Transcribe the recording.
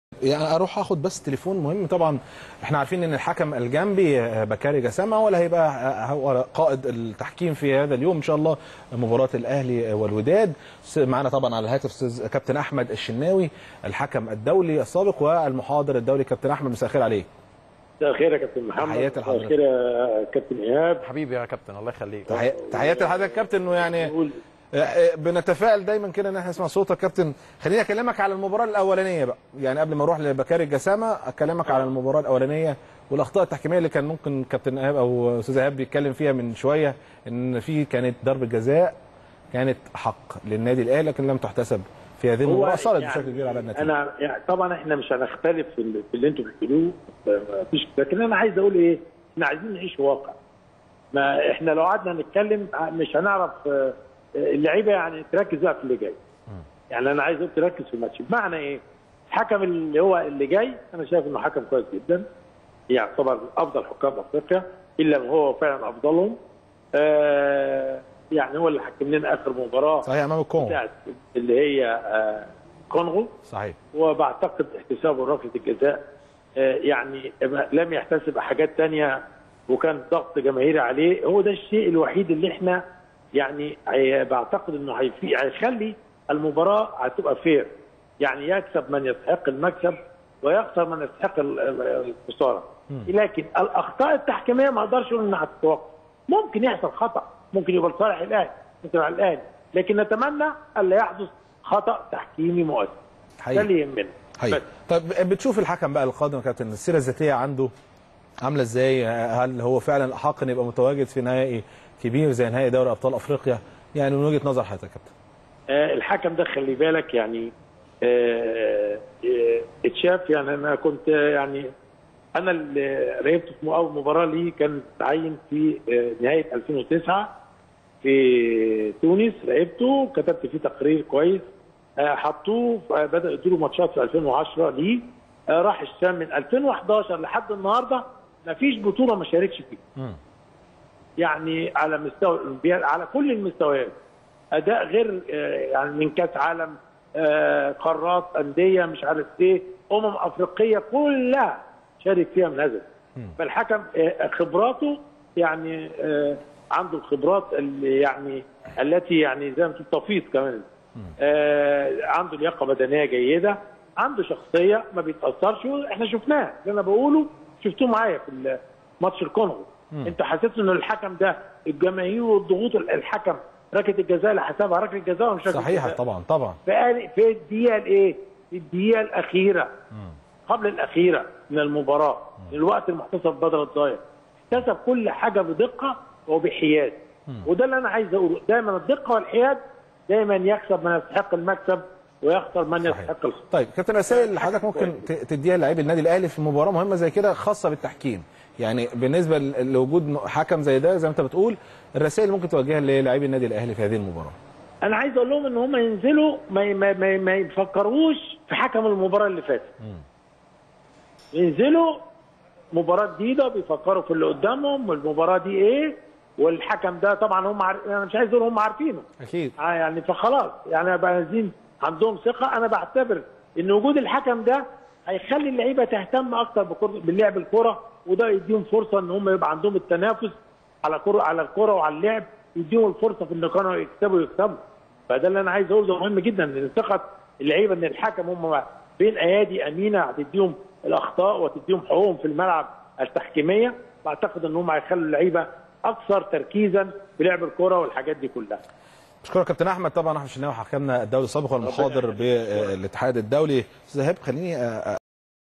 يعني اروح اخد بس تليفون مهم. طبعا احنا عارفين ان الحكم الجنبي بكاري جسامه ولا هيبقى هو قائد التحكيم في هذا اليوم ان شاء الله مباراه الاهلي والوداد. معانا طبعا على الهاتف استاذ كابتن احمد الشناوي الحكم الدولي السابق والمحاضر الدولي. كابتن احمد مساء الخير عليك. مساء الخير يا كابتن محمد. تحياتي لحضرتك. مساء الخير يا كابتن ايهاب. حبيبي يا كابتن الله يخليك. تحياتي لحضرتك كابتن. انه يعني بنتفائل دايما كده ان احنا نسمع صوتك كابتن. خليني اكلمك على المباراه الاولانيه بقى، يعني قبل ما اروح لبكاري الجسامه اكلمك على المباراه الاولانيه والاخطاء التحكيميه اللي كان ممكن كابتن ايهاب او استاذ ايهاب بيتكلم فيها من شويه، ان في كانت ضربه جزاء كانت حق للنادي الاهلي لكن لم تحتسب في هذه المباراه، اثرت يعني بشكل كبير على النتيجه. انا يعني طبعا احنا مش هنختلف في اللي انتم بتقولوه، مفيش، لكن انا عايز اقول ايه، احنا عايزين نعيش واقع. ما احنا لو قعدنا نتكلم مش هنعرف. اللعيبه يعني تركز بقى في اللي جاي. يعني انا عايز تركز في الماتش. بمعنى ايه؟ الحكم اللي هو اللي جاي انا شايف انه حكم كويس جدا، يعتبر افضل حكام افريقيا الا هو فعلا افضلهم. يعني هو اللي حكم لنا اخر مباراه صحيح امام الكونغو اللي هي كونغو. صحيح. وبعتقد احتسابه ركله الجزاء يعني لم يحتسب حاجات ثانيه، وكان ضغط جماهيري عليه. هو ده الشيء الوحيد اللي احنا يعني بعتقد انه هيخلي المباراه هتبقى فير، يعني يكسب من يستحق المكسب ويخسر من يستحق الخساره. لكن الاخطاء التحكيميه ما اقدرش اقول انها هتتوقف. ممكن يحصل خطا، ممكن يبقى لصالح الاهلي، ممكن على الاهلي، لكن نتمنى الا يحدث خطا تحكيمي مؤثر. ده اللي يهمنا. طب بتشوف الحكم بقى القادم يا كابتن السيره الذاتيه عنده عامله ازاي؟ هل هو فعلا احق ان يبقى متواجد في نهائي كبير زي نهائي دوري ابطال افريقيا؟ يعني من وجهه نظر حضرتك يا كابتن. الحكم ده خلي بالك يعني اتشاف. يعني انا كنت يعني انا اللي راقبته في اول مباراه لي كان تعين في نهايه 2009 في تونس. راقبته، كتبت فيه تقرير كويس. حطوه بدأ يديله ماتشات في 2010 ليه. راح الشام من 2011 لحد النهارده ما فيش بطوله ما شاركش فيها. يعني على مستوى الاولمبياد، على كل المستويات، اداء غير يعني من كاس عالم، قارات، انديه، مش عارف ايه، افريقيه كلها شارك فيها من هذا. فالحكم خبراته يعني عنده الخبرات اللي يعني التي يعني زي ما تفيض كمان. عنده لياقه بدنيه جيده، عنده شخصيه ما بيتاثرش. احنا شفناه، اللي انا بقوله شفتوه معايا في ماتش الكونغو. انت حسيت ان الحكم ده الجماهير والضغوط، الحكم ركله الجزاء اللي حسبها ركله جزاء ومش صحيح طبعا في الدقيقه الايه؟ في الدقيقه الاخيره قبل الاخيره من المباراه، الوقت المحتسب بدل الضايع، احتسب كل حاجه بدقه وبحياد. وده اللي انا عايز اقوله، دايما الدقه والحياد دايما يكسب من يستحق المكسب ويخسر من يستحق الخساره. طيب كابتن، رسائل اللي حضرتك ممكن تديها للاعبي النادي الاهلي في مباراه مهمه زي كده خاصه بالتحكيم، يعني بالنسبه لوجود حكم زي ده زي ما انت بتقول، الرسائل اللي ممكن توجهها للاعبي النادي الاهلي في هذه المباراه؟ انا عايز اقول لهم ان هم ينزلوا ما يفكروش في حكم المباراه اللي فاتت. ينزلوا مباراه جديده بيفكروا في اللي قدامهم والمباراه دي ايه، والحكم ده طبعا هم انا مش عايز اقول هم عارفينه اكيد يعني، فخلاص يعني بقى عايزين عندهم ثقه. انا بعتبر ان وجود الحكم ده هيخلي اللعيبه تهتم اكتر باللعب الكره، وده يديهم فرصه ان هم يبقى عندهم التنافس على الكره وعلى اللعب، يديهم الفرصه في ان كانوا يكسبوا. فده اللي انا عايز اقوله، ده مهم جدا ان ثقه اللعيبه ان الحكم هم بين ايادي امينه هتديهم الاخطاء وتديهم حقوقهم في الملعب التحكيميه. بعتقد ان هم هيخلوا اللعيبه اكثر تركيزا في لعب الكره والحاجات دي كلها. بشكرك كابتن احمد. طبعا احمد الشناوي حكمنا الدولي السابق والمحاضر بالاتحاد الدولي. استاذ ايهاب خليني